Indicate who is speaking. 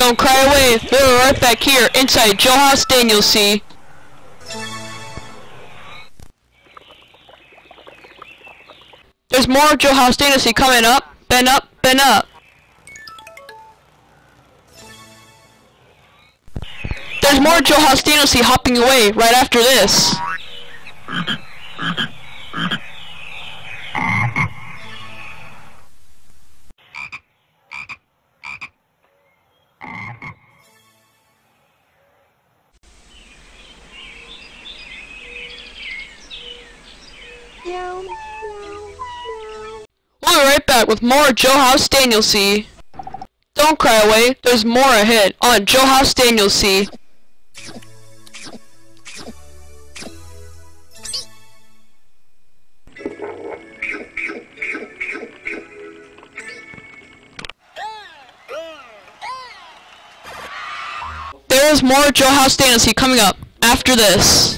Speaker 1: Don't cry away. We're right back here inside Jailhouse Danielsea. There's more Jailhouse Danielsea coming up. Bend up, bend up. There's more Jailhouse Danielsea hopping away right after this. We'll be right back with more Jailhouse Danielsea. Don't cry away, there's more ahead on Jailhouse Danielsea. There is more Jailhouse Danielsea coming up after this.